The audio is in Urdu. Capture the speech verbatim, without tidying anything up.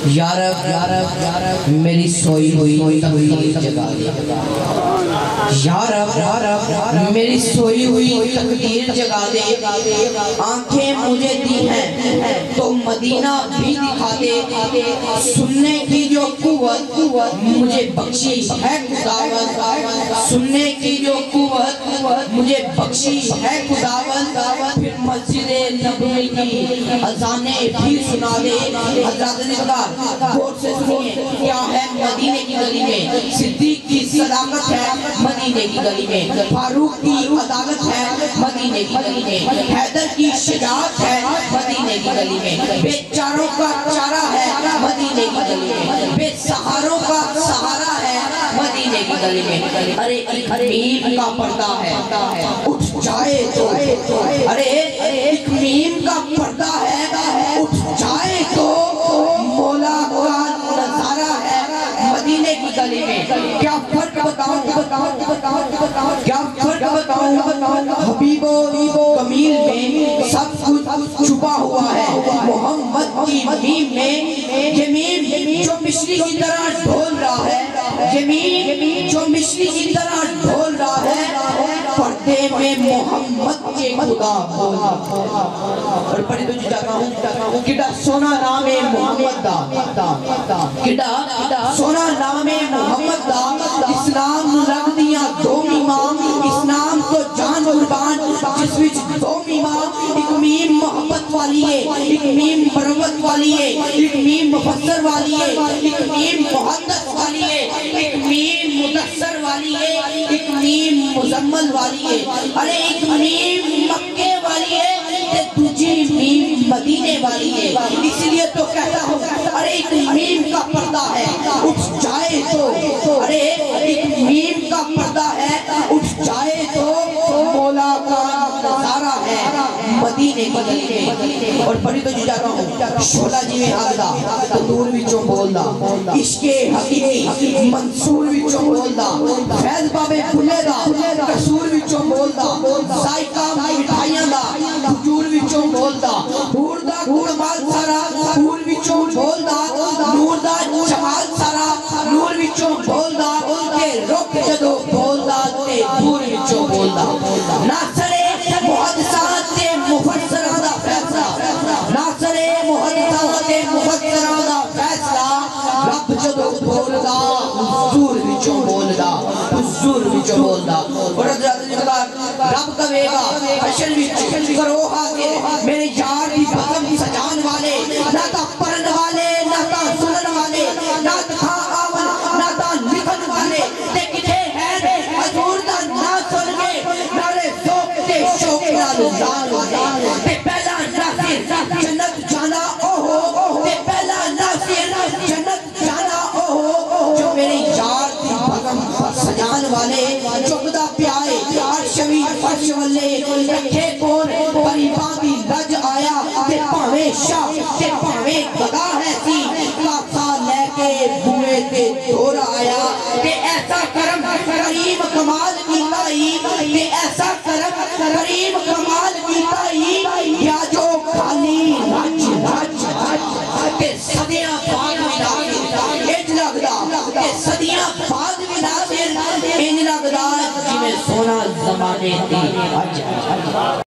یا رب میری سوئی ہوئی تقدیر جگا دے، یا رب میری سوئی ہوئی تقدیر جگا دے، آنکھیں مجھے دی ہیں تو مدینہ بھی دکھا دے، سننے کی جو قوت مجھے بخشی ہے خداوند، سننے کی جو قوت مجھے بخشی ہے خداوند، پھر مسجد نبوی کی اذانیں بھی سنا دے۔ حضرات نگار غور سے سنیے، کیا ہے مدینے کی گلی میں؟ صدیق کی صداقت ہے مدینے کی گلی میں، فاروق کی عدالت ہے مدینے کی گلی میں، حیدر کی شجاعت ہے مدینے کی گلی میں، بے چاروں کا چارہ ہے مدینے کی گلی میں، بے سہاروں کا سہارا ہے مدینے کی گلی میں۔ ارے ایک میم کا پردہ ہے اٹھ جائے تو، ارے ایک میم کا پردہ ہے اٹھ جائے تو، مولا کا نظارہ ہے مدینے کی گلی میں۔ کیا فرق بتاؤں کیا فرق بتاؤں حبیب و کمیل میں سب کچھ چھپا ہوا ہے، محمد کی میم میں یہ میم جو مشری کی طرح ڈھول رہا ہے، یہ میم جو مشری کی طرح ڈھول رہا ہے، پردے میں محمد کے خدا بولا۔ اور پڑھی تو جو جاتا ہوں، کڈا سونا نام محمد دا، کڈا سونا نام محمد دا، اسلام رکھ دیا دو امام، اسلام تو جان قربان جس وچ دو امام، ایک میم محبت والی ہے، ایک میم مروت والی ہے، ایک میم مفسر والی ہے، ایک میم محدث والی ہے، ایک میم مدثر والی ہے، ایک میم مزمل والی ہے، ارے ایک میم مکے والی ہے، دوسری میم مدینے والی ہے۔ اس لیے تو کہتا ہوں ارے ایک میم کا پردہ ہے اٹھ جائے تو، ارے ایک میم کا پردہ ہے اٹھ جائے تو، مولا کا نظارہ ہے مدینے کی گلی میں۔ اور پڑھی تو جو جاتا ہوں، شولا جی میں آگدا تو دور وچوں بولدا، عشق حقیقی منصور وچوں بولدا، فیض بابے بھلے دا قصور وچوں بولدا، ذائقہ مٹھائیاں دا حجور وچوں بولدا، نور دا کمال سارا نور وچوں بولدا، نور دا جمال سارا نور وچوں بولدا، تے رک جدو بولدا تے نور وچوں بولدا۔ ناصر محدثات تے مفسران دا فیصلہ، ناصر محدثات تے مفسران دا فیصلہ، رب جدو بولدا حضور وچوں بولدا، حضور وچوں بولدا۔ اور حضرات رب کہے گا حشر وچ کرو حاضر میرے یار کی بزم سجان والے، نہ تا پرن والے نہ تا سنن والے، نہ تا آمن نہ تا لکھن والے، تے کتھے ہیں حضور دا نا سن کے نارے ذوق تے شوق نال زار، تے پہلا ناصر جنت جانا اوہو، تے پہلا ناصر جنت جانا اوہو، جو میرے یار کی بزم سجان والے، چکدہ پیائے عرشوی فرش والے، رکھے کون پریبان دی لج آیا، تے پاوے شاہ تے پاوے گدا ہے سی، کاسا لے کے بوئے تے دور آیا، تے ایسا کرم کریم کمال کیتائی، تے ایسا کرم کریم کمال کیتائی، یا جو خالی رج رج تے صدیاں بعد ملا اج لگدا، تے صدیاں بعد ملا اج لگدا، جی میں سونا زمانے دی